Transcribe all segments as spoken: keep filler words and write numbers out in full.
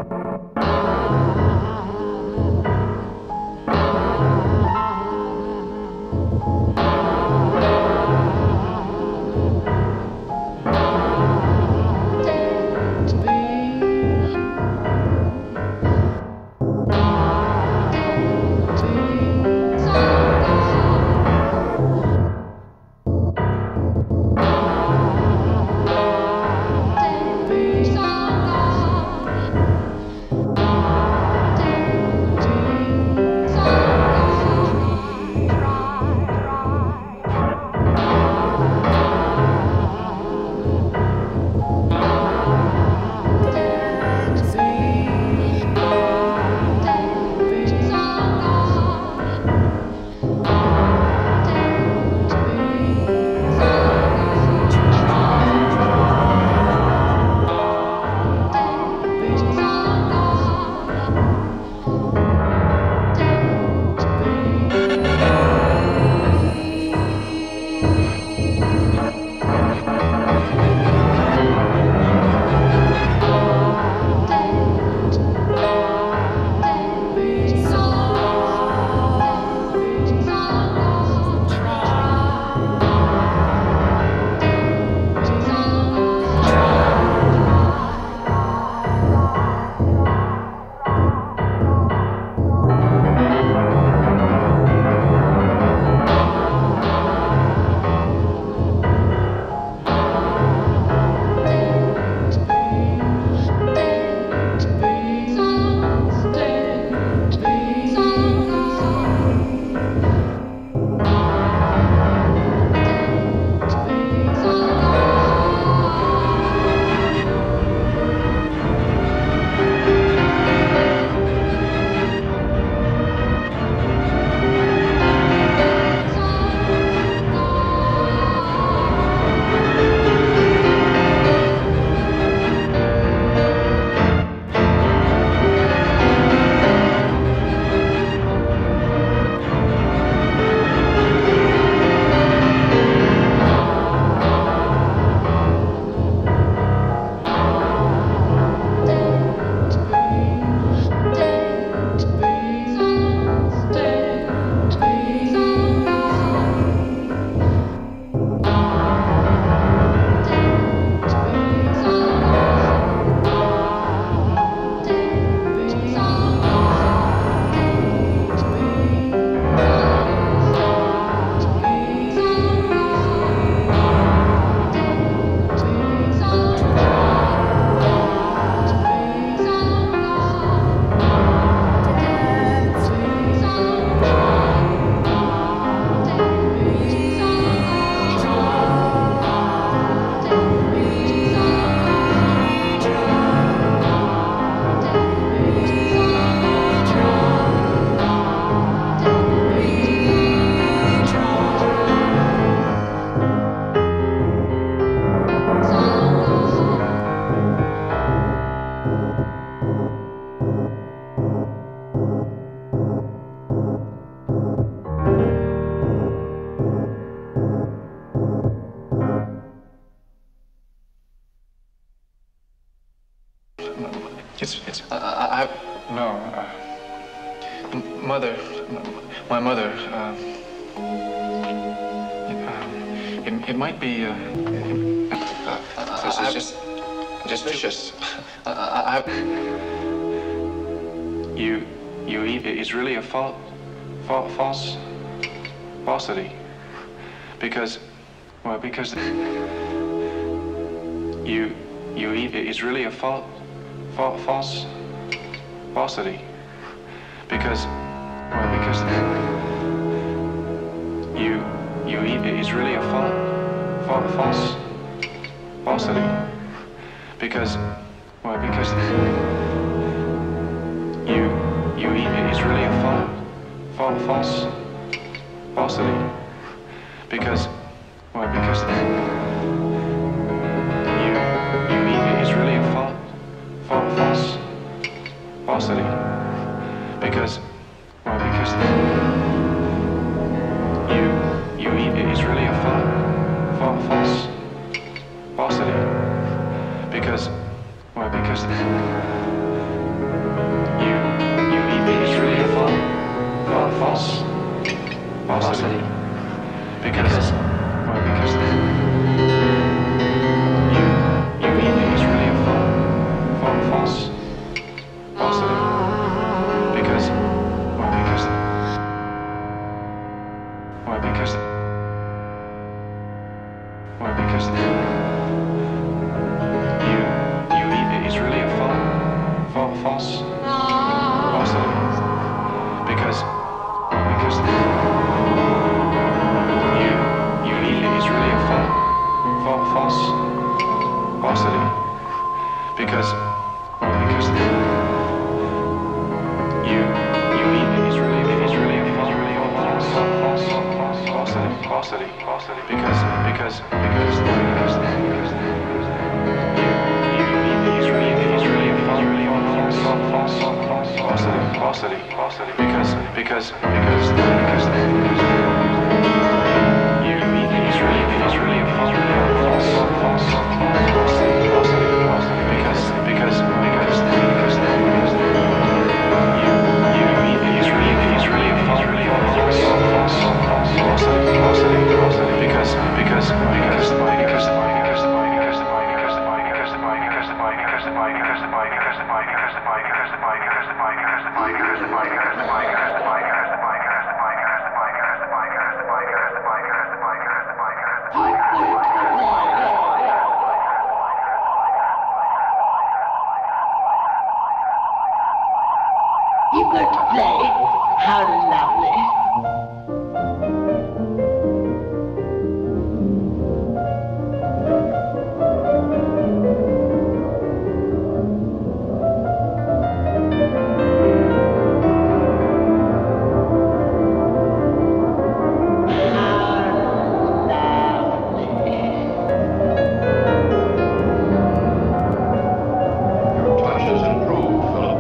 It's, it's, uh, I, I, no, uh, mother, my mother, uh, it, uh, it, it might be, uh, it, uh, this is just, just vicious. I, I, you, you eat, it's really a false, false, falsity, because, well, because you, you eat, it's really a false, false, falsity, because, well, because you, you eat, it's really a false, false, falsity, because, well, because you, you eat, it's really a false, false, falsity, because, well, because you, you eat, it's really a false, false, falsity, because, well, because you, you eat, it's really a false, false, falsity, because, well, because false, falsity. Because, well, because you, you is really a fa- fa- false, falsity. Because, well, because, well, because, well, because you, you is really a fa- fa- false, falsity. Because, well, because you, you is really a fa- fa- false, falsity. Because, well, because you, you is really, is really a false, really a false, false, false, falsity, falsity, falsity. Because, because, because, because, because you, you is really, is really a false, really a false, false, false, falsity, falsity, falsity. Because, because, because, because, because you is really, is really a false, really a false, false, falsity, falsity, falsity. Because, because, because, because, because you, you is really, is really a false, really a false, false, false, falsity, falsity, falsity. Because, because, because, because, because, because, because, because, You go to play. How lovely. Your touch has improved, Philip.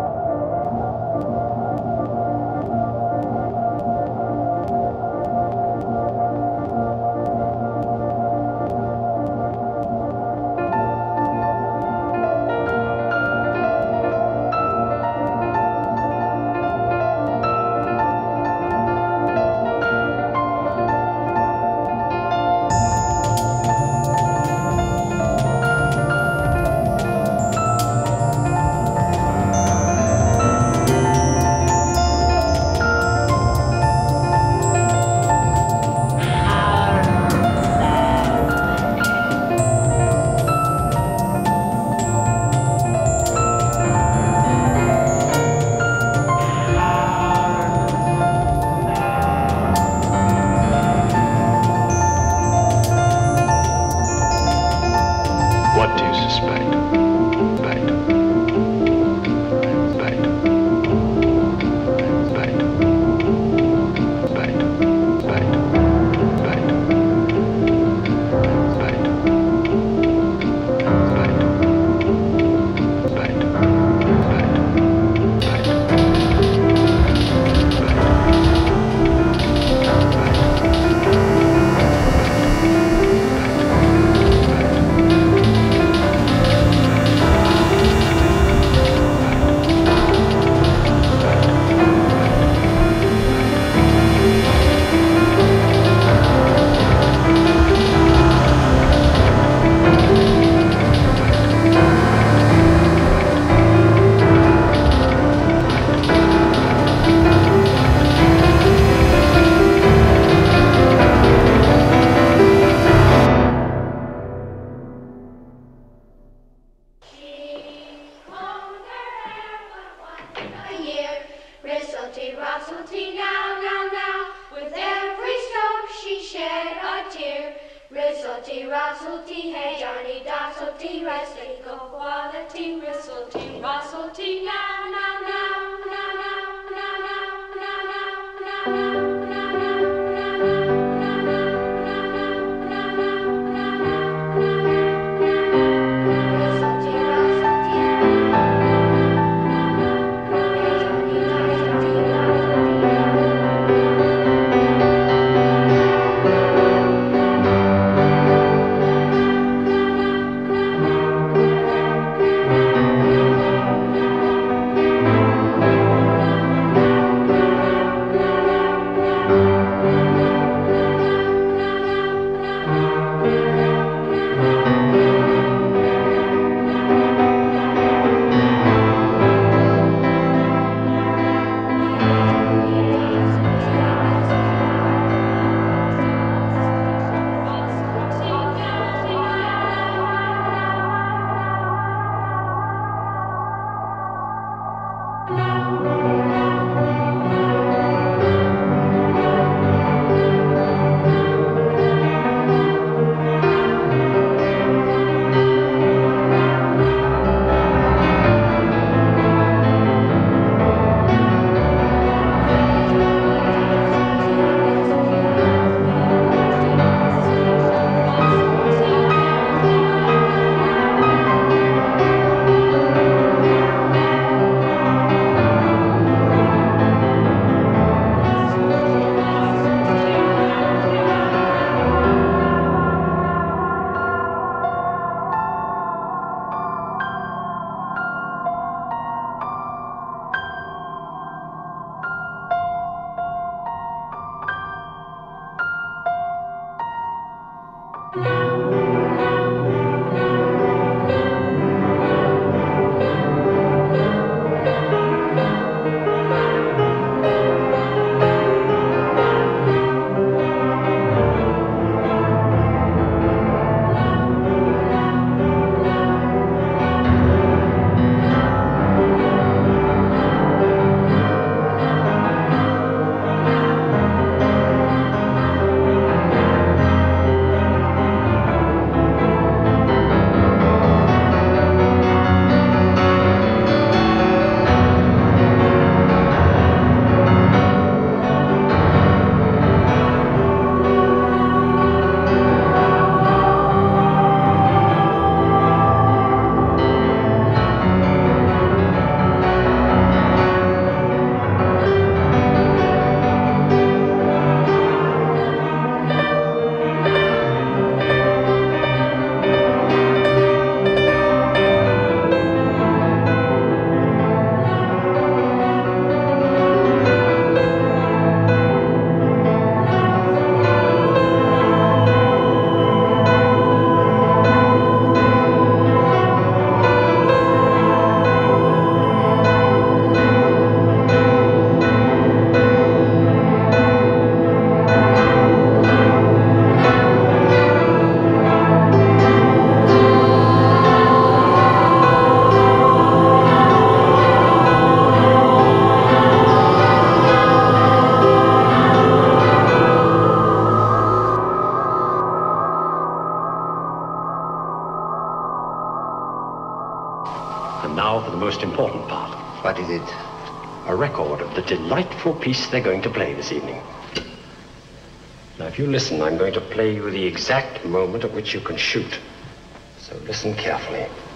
what do you suspect? Back. Back. Back. Back. Back. Back. Back. Back. Back. Ristlety, rustlety, now, now, now, with every stroke she shed a tear. Ristlety, rustlety, hey Johnny Dosselty, restlety, go quality. Ristlety, rustlety, now, now, now, now, now, now, now, now, now, now, now, now, And now for the most important part. What is it? A record of the delightful piece they're going to play this evening. Now, if you listen, I'm going to play you the exact moment at which you can shoot. So listen carefully.